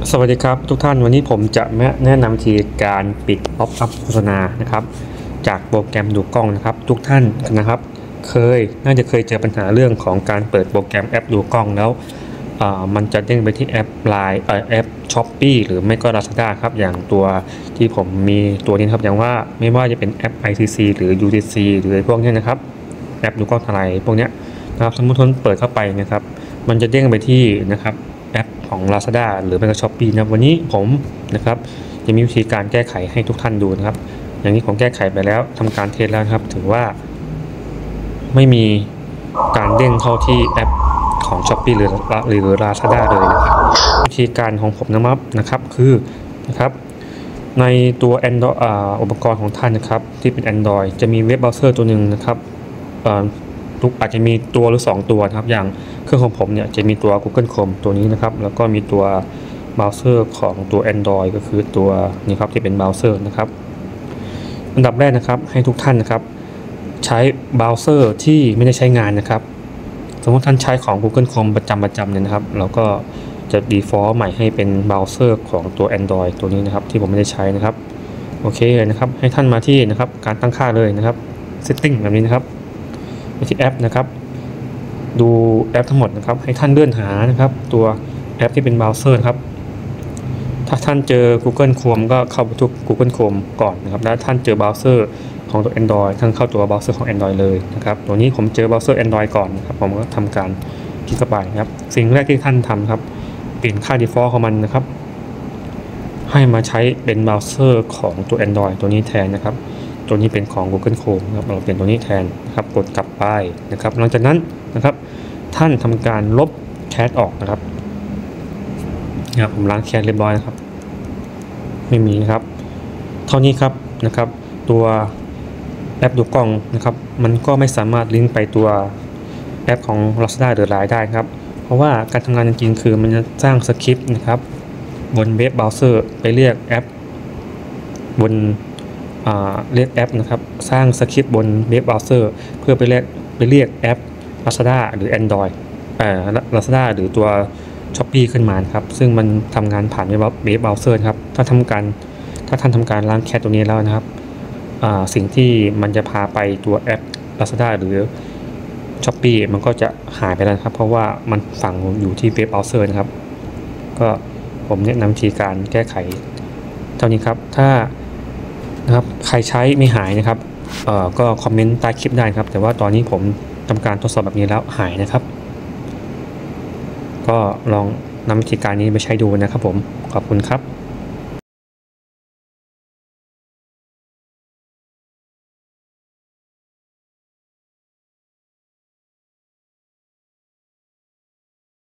สวัสดีครับทุกท่านวันนี้ผมจะแนะนำวิธีการปิดป๊อปอัพโฆษณานะครับจากโปรแกรมดูกล้องนะครับทุกท่านนะครับน่าจะเคยเจอปัญหาเรื่องของการเปิดโปรแกรมแอปดูกล้องแล้วมันจะเด้งไปที่แอป Line แอป Shopee หรือไม่ก็ Lazada ครับอย่างตัวที่ผมมีตัวนี้ครับอย่างว่าไม่ว่าจะเป็นแอป ICC หรือ UTC หรือพวกนี้นะครับแอปดูกล้องอะไรพวกนี้นะครับสมมติเปิดเข้าไปนะครับมันจะเด้งไปที่นะครับแอปของ Lazada หรือไม่ก็ Shopee นะวันนี้ผมนะครับจะมีวิธีการแก้ไขให้ทุกท่านดูนะครับอย่างนี้ผมแก้ไขไปแล้วทำการเทสแล้วครับถือว่าไม่มีการเด้งเข้าที่แอปของ Shopee หรือ Lazada เลยนะครับวิธีการของผมนะครับคือนะครับในตัว Android อุปกรณ์ของท่านนะครับที่เป็น Android จะมีเว็บเบราว์เซอร์ตัวหนึ่งนะครับอาจจะมีตัวหรือ2ตัวนะครับอย่างเครื่องของผมเนี่ยจะมีตัว Google Chrome ตัวนี้นะครับแล้วก็มีตัวเบราว์เซอร์ของตัว Android ก็คือตัวนี้ครับที่เป็นเบราว์เซอร์นะครับอันดับแรกนะครับให้ทุกท่านนะครับใช้เบราว์เซอร์ที่ไม่ได้ใช้งานนะครับสมมติท่านใช้ของ Google Chrome ประจำเนี่ยนะครับเราก็จะ default ใหม่ให้เป็นเบราว์เซอร์ของตัว Android ตัวนี้นะครับที่ผมไม่ได้ใช้นะครับโอเคนะครับให้ท่านมาที่นะครับการตั้งค่าเลยนะครับ setting แบบนี้นะครับไปที่แอปนะครับดูแอปทั้งหมดนะครับให้ท่านเลื่อนหานะครับตัวแอปที่เป็นเบราว์เซอร์ครับถ้าท่านเจอ Google Chrome ก็เข้าไปทุก Google Chrome ก่อนนะครับแล้วท่านเจอเบราว์เซอร์ของตัว Android ท่านเข้าตัวเบราว์เซอร์ของ Android เลยนะครับตัวนี้ผมเจอเบราว์เซอร์ Android ก่อนนะครับผมก็ทำการคลิกเข้าไปนะครับสิ่งแรกที่ท่านทำครับเปลี่ยนค่า default ของมันนะครับให้มาใช้เป็นเบราว์เซอร์ของตัว Android ตัวนี้แทนนะครับตัวนี้เป็นของ Google Chrome นะครับเราเปลี่ยนตัวนี้แทนนะครับกดกลับไปนะครับหลังจากนั้นนะครับท่านทำการลบแคชออกนะครับผมล้างแคชเรียบร้อยนะครับไม่มีนะครับเท่านี้ครับนะครับตัวแอปดูกล้องนะครับมันก็ไม่สามารถลิงก์ไปตัวแอปของ Lazada หรือ Line ได้ครับเพราะว่าการทำงานจริงๆคือมันจะสร้างสคริปต์นะครับบนเว็บเบราว์เซอร์ไปเรียกแอปบนเรียกแอปนะครับสร้างสคริปต์บนเว็บเบราว์เซอร์เพื่อไปเรียกแอป Lazada หรือ Android Lazada หรือตัว Shopee ขึ้นมาครับซึ่งมันทำงานผ่านเว็บเบราว์เซอร์ครับถ้าท่านทำการล้างแคชตัวนี้แล้วนะครับสิ่งที่มันจะพาไปตัวแอป Lazada หรือ Shopee มันก็จะหายไปแล้วครับเพราะว่ามันฝังอยู่ที่เว็บเบราว์เซอร์นะครับก็ผมแนะนำวิธีการแก้ไขเท่านี้ครับถ้านะครับใครใช้ไม่หายนะครับก็คอมเมนต์ใต้คลิปได้ครับแต่ว่าตอนนี้ผมทำการทดสอบแบบนี้แล้วหายนะครับก็ลองนำวิธีการนี้ไปใช้ดูนะครับผมขอบคุณครับ